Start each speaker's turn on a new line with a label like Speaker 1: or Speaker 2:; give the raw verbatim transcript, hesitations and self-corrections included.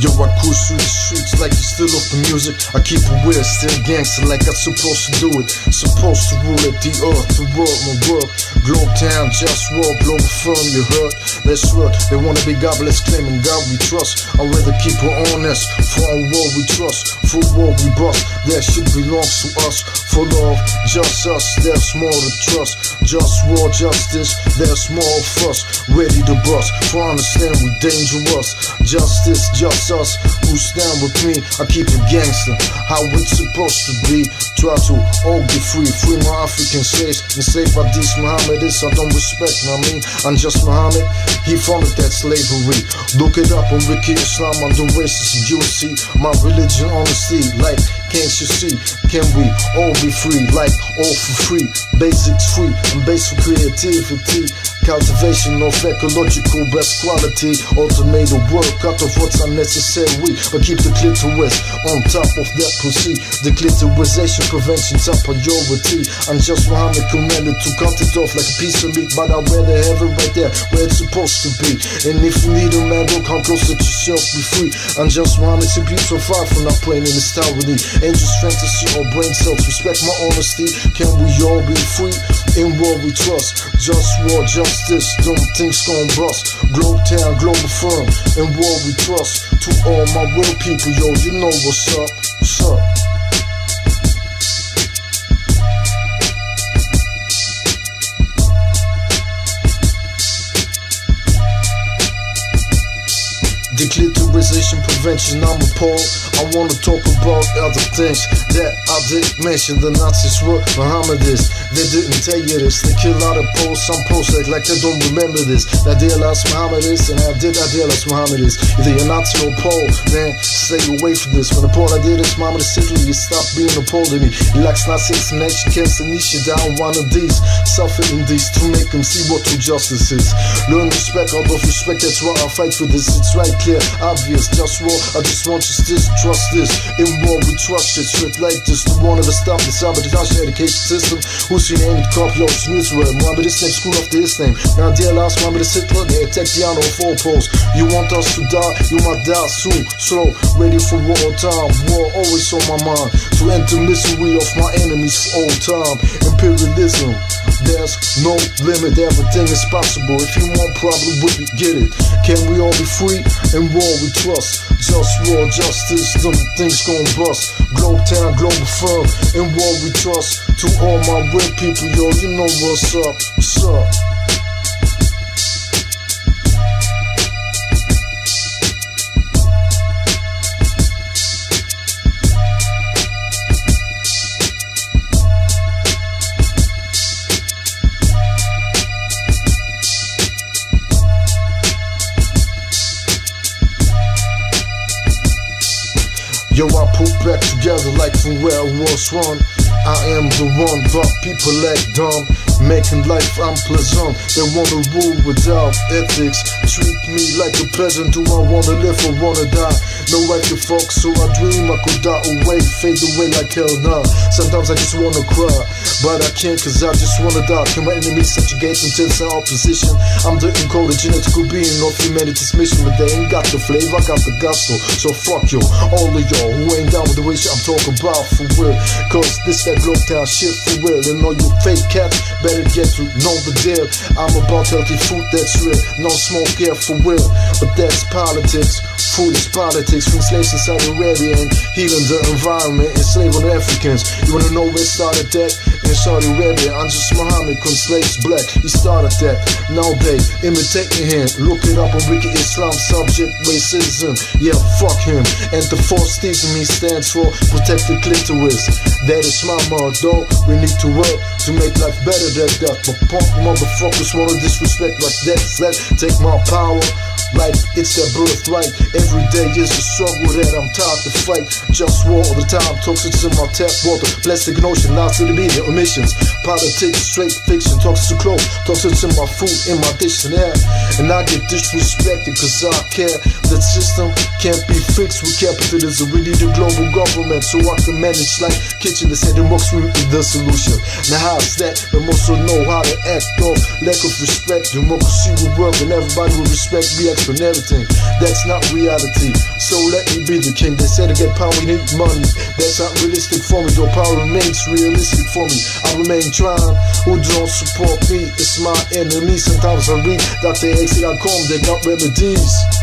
Speaker 1: Yo, I cruise through the streets like it's still off the music. I keep it weird, still gangster like I'm supposed to do it. Supposed to rule at the earth, the world, my world. Globe town, just war, global firm, you heard? Let's work, they wanna be godless, claiming God we trust. I'd rather keep it honest, for a war we trust. For war we bust, that shit belongs to us. For love, just us, there's more to trust. Just war, justice, there's more of us. Ready to bust, for understand we dangerous. Justice, just us, who stand with me. I keep it gangster, how it's supposed to be. Try to all get free, free my African slaves. Enslaved by these Mohammedists, I don't respect, I mean, I'm just Muhammad, he founded that slavery. Look it up on Wiki Islam, I'm the racist, you see. My religion, honesty, like, can't you see? Can we all be free, like, all for free? Basics free, and base for creativity. Cultivation of ecological best quality. Automated work, cut off what's unnecessary, but keep the clitoris on top of that pussy. The clitorisation prevention top priority. I'm just Muhammad commanded to cut it off like a piece of meat, but I'd rather have it right there where it's supposed to be. And if you need a man, don't come close, let yourself be free. I'm just Muhammad, to be so far from not playing in this tyranny. Angels, fantasy, or brain cells, respect my honesty. Can we all be free? In war we trust. Just war, justice, them things gon' bust. Globe town, global firm, in war we trust. To all my real people, yo, you know what's up, what's up. Declitorization prevention, I'm appalled. I wanna talk about other things that I didn't mention. The Nazis were Mohammedists, they didn't tell you this. They kill out of Poles, some Poles act like they don't remember this. That they lost Mohammedists, and I did idealize Mohammedists. Either you're Nazi or Pole, then stay away from this. When the Pole I did is Mohammedist Italy, you stop being a Pole to me. He likes Nazis and nation cancer niche down one of these. Suffering these to make them see what true justice is. Learn respect out of respect, that's why I fight for this. It's right clear, obvious, just war. I just want you to trust this. In war we trust it, shit like this. The one of the stop the sabotage education system. Who's your name? Copy of Israel. Mohammed is next school after his name. Now dear last Mohammed is Hitler, they attack the honor of all poles. You want us to die, you might die soon. Slow, ready for war time. War always on my mind. To end the misery of my enemies for all time. Imperialism, there's no limit, everything is possible. If you want problem with me, get it. Can we all be free? In war we trust. Just war, justice, them things gon' bust. Globe town, global firm. In war we trust. To all my real people, yo, you know what's up, what's up. Yo, I put back together like from where I was one. I am the one, but people act dumb, making life unpleasant. They wanna rule without ethics, treat me like a peasant. Do I wanna live or wanna die? No, I can fuck, so I dream I could die away, fade away like hell nah. Sometimes I just wanna cry, but I can't cause I just wanna die. Can my enemies subjugate until it's in opposition? I'm the encoded genetical being of humanity's mission, but they ain't got the flavor, I got the gospel. So fuck you, all of y'all who ain't down with the way shit I'm talking about for real. Cause this that globe town shit for real. And all you fake cats better get to know the deal. I'm about healthy food that's real, no smoke here for real. But that's politics, food is politics. From slaves in Saudi Arabia and healing the environment, enslaving Africans. You wanna know where it started that? In Saudi Arabia, I'm just Muhammad, cause slaves black, he started that. Now they imitating him, look it up on Wiki Islam, subject racism. Yeah, fuck him. And the fourth Stephen he stands for protect the clitoris. That is my motto, we need to work to make life better than that. But punk motherfuckers wanna disrespect like that. Let's take my power like it's their birthright. Every day is a struggle that I'm tired to fight. Just war all the time, toxins in my tap water. Plastic and ocean, lots of the media emissions. Politics, straight fiction, talks too close, talks to my food in my dictionary. And I get disrespected cause I care. The system can't be fixed with capitalism. We need a global government so I can manage like kitchen. They say democracy is the solution. Now how's that? They also know how to act off lack of respect. Democracy will work and everybody will respect me for everything. That's not reality. So let me be the king. They say to get power we need money. That's not realistic for me, though power remains realistic for me. I remain trying. Who don't support me? It's my enemy. Sometimes I read Doctor X dot com, they got remedies.